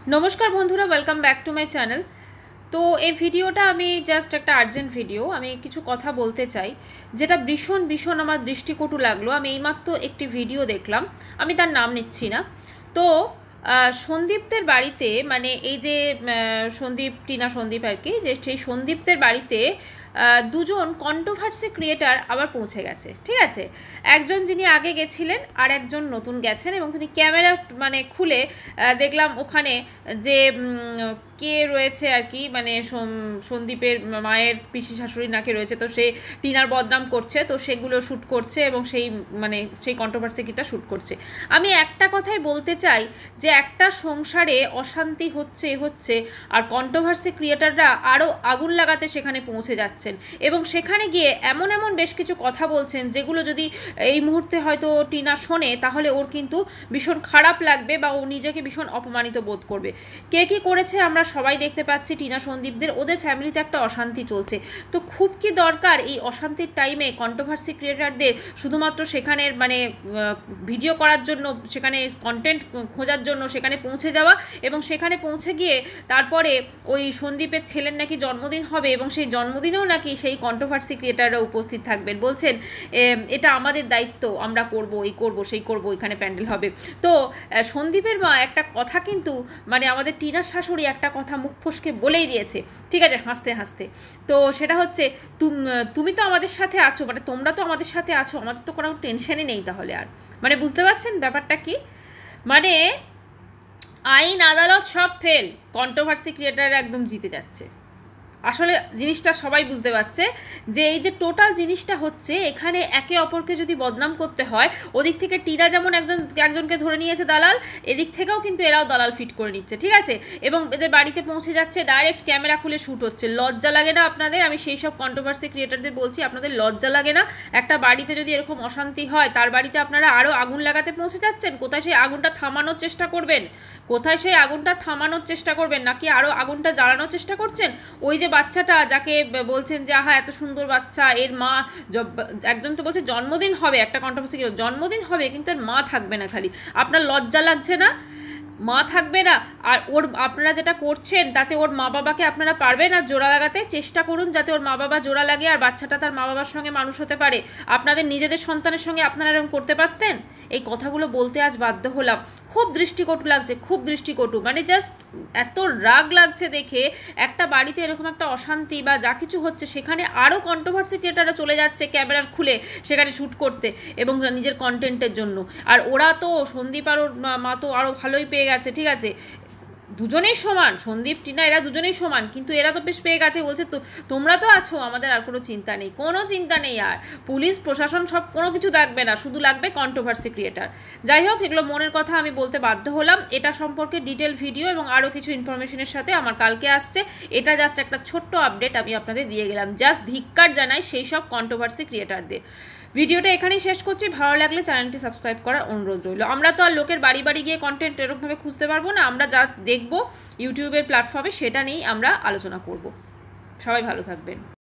নমস্কার বন্ধুরা, welcome back to my channel. তো এই ভিডিওটা আমি জাস্ট একটা আর্জেন্ট ভিডিও, আমি কিছু কথা বলতে চাই যেটা ভীষণ ভীষণ আমার দৃষ্টিকটু লাগলো। আমি এইমাত্র একটি ভিডিও দেখলাম, আমি তার নাম নিচ্ছি না। তো সন্দীপদের বাড়িতে, মানে এই যে সন্দীপ টিনা সন্দীপ আর কি, যে সেই সন্দীপদের বাড়িতে দুজন কন্ট্রোভার্সি ক্রিয়েটার আবার পৌঁছে গেছে। ঠিক আছে, একজন যিনি আগে গেছিলেন আর একজন নতুন গেছেন, এবং তিনি ক্যামেরা মানে খুলে দেখলাম ওখানে যে কে রয়েছে আর কি, মানে সন্দীপের মায়ের পিসি শাশুড়ি নাকি রয়েছে, তো সে টিনার বদনাম করছে, তো সেগুলো শ্যুট করছে এবং সেই কন্ট্রোভার্সিটা শ্যুট করছে। আমি একটা কথাই বলতে চাই যে একটা সংসারে অশান্তি হচ্ছে আর কন্ট্রোভার্সি ক্রিয়েটাররা আরও আগুন লাগাতে সেখানে পৌঁছে যাচ্ছেন, এবং সেখানে গিয়ে এমন বেশ কিছু কথা বলছেন যেগুলো যদি এই মুহূর্তে হয়তো টিনা শোনে তাহলে ওর কিন্তু ভীষণ খারাপ লাগবে বা ও নিজেকে ভীষণ অপমানিত বোধ করবে। কে কী করেছে আমরা সবাই দেখতে পাচ্ছি, টিনা সন্দীপদের ওদের ফ্যামিলিতে একটা অশান্তি চলছে। তো খুব কি দরকার এই অশান্তির টাইমে কন্ট্রোভার্সি ক্রিয়েটারদের শুধুমাত্র সেখানের মানে ভিডিও করার জন্য, সেখানে কন্টেন্ট খোঁজার জন্য সেখানে পৌঁছে যাওয়া, এবং সেখানে পৌঁছে গিয়ে তারপরে ওই সন্দীপের ছেলের নাকি জন্মদিন হবে এবং সেই জন্মদিনেও নাকি সেই কন্ট্রোভার্সি ক্রিয়েটাররা উপস্থিত থাকবেন, বলছেন এটা আমাদের দায়িত্ব, আমরা করব, এই করব, সেই করব, এখানে প্যান্ডেল হবে। তো সন্দীপের মা একটা কথা কিন্তু, মানে আমাদের টিনার শাশুড়ি একটা কথা মুখ ফসকে বলেই দিয়েছে, ঠিক আছে, হাসতে হাসতে। তো সেটা হচ্ছে তুমি তো আমাদের সাথে আছো, মানে তোমরা তো আমাদের সাথে আছো, আমাদের তো কোনো টেনশনই নেই তাহলে আর। মানে বুঝতে পারছেন ব্যাপারটা কি? মানে আইন আদালত সব ফেল, কন্ট্রোভার্সি ক্রিয়েটাররা একদম জিতে যাচ্ছে। আসলে জিনিসটা সবাই বুঝতে পারছে যে এই যে টোটাল জিনিসটা হচ্ছে, এখানে একে অপরকে যদি বদনাম করতে হয়, ওদিক থেকে টিনা যেমন একজনকে ধরে নিয়েছে দালাল, এদিক থেকেও কিন্তু এরাও দালাল ফিট করে নিচ্ছে, ঠিক আছে, এবং এদের বাড়িতে পৌঁছে যাচ্ছে, ডাইরেক্ট ক্যামেরা খুলে শ্যুট হচ্ছে। লজ্জা লাগে না আপনাদের? আমি সেই সব কন্ট্রোভার্সি ক্রিয়েটারদের বলছি, আপনাদের লজ্জা লাগে না? একটা বাড়িতে যদি এরকম অশান্তি হয়, তার বাড়িতে আপনারা আরও আগুন লাগাতে পৌঁছে যাচ্ছেন। কোথায় সেই আগুনটা থামানোর চেষ্টা করবেন? কোথায় সেই আগুনটা থামানোর চেষ্টা করবেন, নাকি আরও আগুনটা জ্বালানোর চেষ্টা করছেন? ওই যে বাচ্চাটা যাকে বলছেন যে আহা এত সুন্দর বাচ্চা, এর মা, একজন তো বলছে জন্মদিন হবে, একটা কন্ট্রোভার্সি জন্মদিন হবে কিন্তু এর মা থাকবে না, খালি আপনার লজ্জা লাগছে না? মা থাকবে না, আর আপনারা যেটা করছেন তাতে ওর মা বাবাকে আপনারা পারবেন না জোড়া লাগাতে? চেষ্টা করুন যাতে ওর মা বাবা জোড়া লাগে আর বাচ্চাটা তার মা বাবার সঙ্গে মানুষ হতে পারে। আপনাদের নিজেদের সন্তানের সঙ্গে আপনারা এরকম করতে পারতেন? এই কথাগুলো বলতে আজ বাধ্য হলাম। খুব দৃষ্টিকটু লাগছে, খুব দৃষ্টিকটু, মানে জাস্ট এত রাগ লাগছে দেখে। একটা বাড়িতে এরকম একটা অশান্তি বা যা কিছু হচ্ছে, সেখানে আরও কন্ট্রোভার্সি ক্রিয়েটাররা চলে যাচ্ছে ক্যামেরা খুলে সেখানে শ্যুট করতে এবং নিজের কন্টেন্টের জন্য। আর ওরা তো সন্দীপ আর ওর মা তো আরও ভালোই পেয়ে গেছে, ঠিক আছে, দুজনেই সমান, সন্দীপ টিনা এরা দুজনেই সমান, কিন্তু এরা তো বেশ পেয়ে গেছে, বলছে তো তোমরা তো আছো, আমাদের আর কোনো চিন্তা নেই, কোনো চিন্তা নেই আর, পুলিশ প্রশাসন সব কোনো কিছু লাগবে না, শুধু লাগবে কন্ট্রোভার্সি ক্রিয়েটার। যাই হোক, এগুলো মনের কথা আমি বলতে বাধ্য হলাম। এটা সম্পর্কে ডিটেল ভিডিও এবং আরও কিছু ইনফরমেশনের সাথে আমার কালকে আসছে। এটা জাস্ট একটা ছোট্ট আপডেট আমি আপনাদের দিয়ে গেলাম। জাস্ট ধিক্কার জানাই সেই সব কন্ট্রোভার্সি ক্রিয়েটারদের। ভিডিওটা এখানেই শেষ করছি। ভালো লাগলে চ্যানেলটি সাবস্ক্রাইব করার অনুরোধ রইল। আমরা তো আর লোকের বাড়ি বাড়ি গিয়ে কন্টেন্ট এরকমভাবে খুঁজতে পারবো না, আমরা যা দেখবো ইউটিউবের প্ল্যাটফর্মে সেটা নিয়েই আমরা আলোচনা করব। সবাই ভালো থাকবেন।